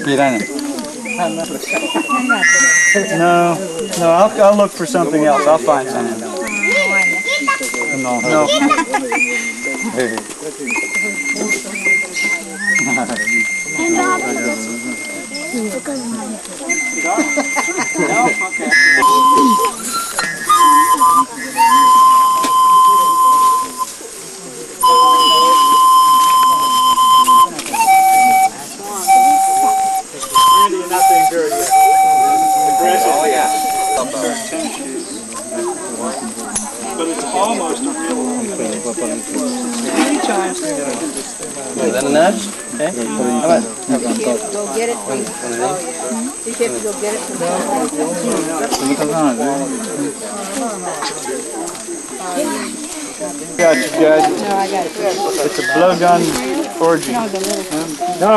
No, I'll look for something else. I'll find something else. No. You're not being very aggressive. Oh, yeah. But it's almost a real one. Many times they're going to do this thing. Is that a nudge? Okay. How about? Go get it. You have to go get it. Got you guys. No, I got it. It's a blowgun orgy. No.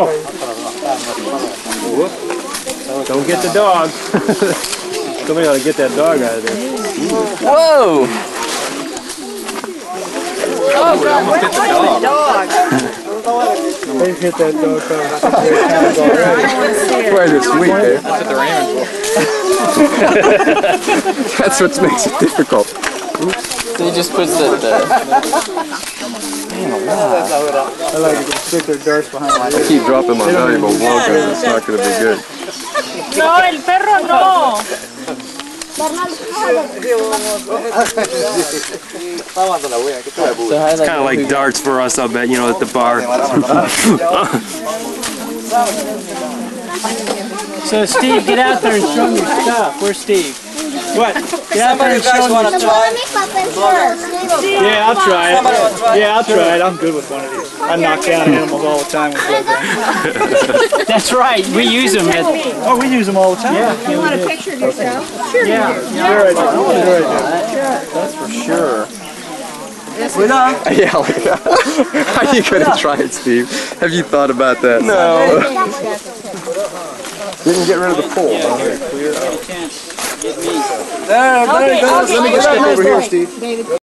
Don't get the dog. Somebody ought to get that dog out of there. Whoa! Oh, God, where's the dog? They've hit that dog already. Where's the sweet there? That's what they're aiming for. That's what makes it difficult. So he just puts the I like to stick their darts behind my I keep dropping my valuable walkers, it's not going to be good. No, el perro no. It's kind of like darts for us, I'll bet, you know, at the bar. So Steve, get out there and show them your stuff. Where's Steve? What? Get out there and show them your stuff. Yeah, I'll try it. Yeah, I'll try it. I'm good with one of these. I knock down animals all the time with blowguns. That's right. We use them. We use them all the time. Yeah. You want a picture of yourself? Sure. Yeah. Sure I do. That's for sure. Yeah, like that. How are you going to try it, Steve? Have you thought about that? No. Didn't get rid of the pole. There it goes. Let me get over here, Steve.